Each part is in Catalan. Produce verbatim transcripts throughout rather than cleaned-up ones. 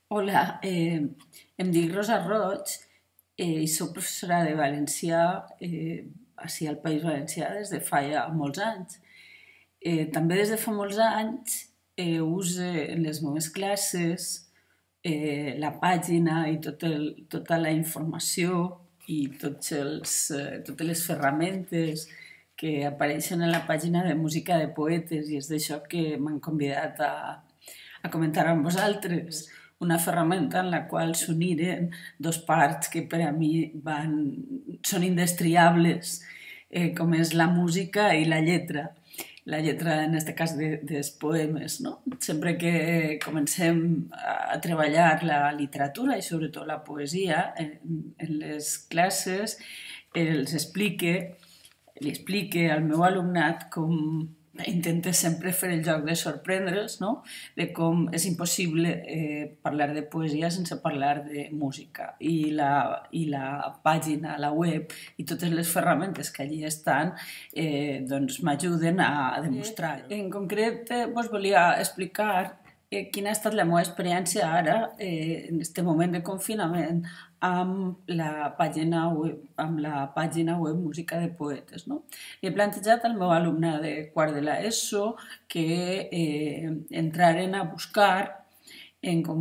Hola, eh, em dic Rosa Roig eh, i soc professora de valencià eh, ací al País Valencià des de fa ja molts anys. Eh, també des de fa molts anys eh, use en les meves classes eh, la pàgina i tot el, tota la informació i tots els, eh, totes les ferramentes que apareixen en la pàgina de música de poetes i és d'això que m'han convidat a, a comentar amb vosaltres una ferramenta en la qual s'uniren dos parts que per a mi van, són indestriables, eh, com és la música i la lletra. La lletra, en aquest cas, de, dels poemes. No? Sempre que comencem a treballar la literatura i sobretot la poesia en, en les classes, els explique, li explique al meu alumnat com intenta sempre fer el joc de sorprendre'ls, no? De com és impossible eh, parlar de poesia sense parlar de música. I la, i la pàgina, la web i totes les ferramentes que allí estan eh, doncs m'ajuden a, a demostrar-ho. En concret, eh, vos volia explicar eh, quina ha estat la meva experiència ara, eh, en aquest moment de confinament, amb la pàgina web, amb la pàgina web Música de Poetes. No? Li he plantejat al meu alumne de quart de l'ESO que eh, entraren a buscar en com,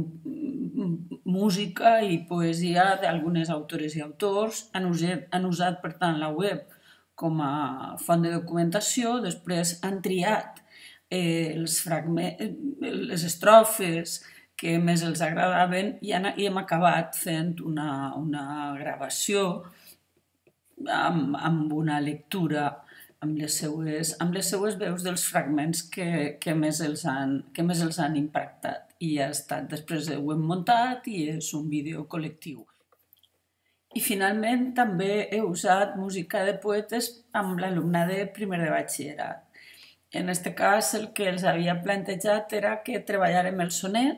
música i poesia d'algunes autores i autors. Han usat, han usat, per tant, la web com a font de documentació, després han triat eh, els fragments, les estrofes que més els agradaven i, han, i hem acabat fent una, una gravació amb, amb una lectura amb les seues, amb les seues veus dels fragments que, que, més els han, que més els han impactat. I ha estat, després ho hem muntat i és un vídeo col·lectiu. I finalment també he usat música de poetes amb l'alumne de primer de batxillerat. En aquest cas el que els havia plantejat era que treballàrem el sonet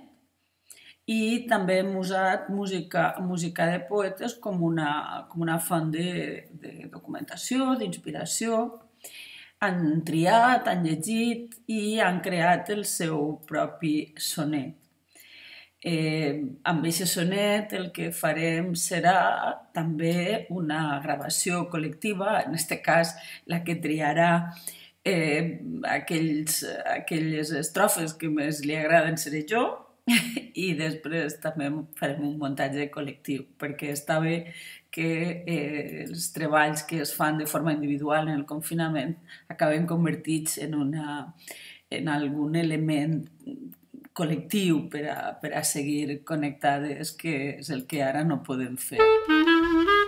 i també hem usat música, música de poetes com una, com una font de, de documentació, d'inspiració. Han triat, han llegit i han creat el seu propi sonet. Eh, amb aquest sonet el que farem serà també una gravació col·lectiva, en aquest cas la que triarà eh, aquells, aquelles estrofes que més li agraden seré jo, i després també farem un muntatge col·lectiu, perquè està bé que eh, els treballs que es fan de forma individual en el confinament acaben convertits en, una, en algun element col·lectiu per a, per a seguir connectades, que és el que ara no podem fer.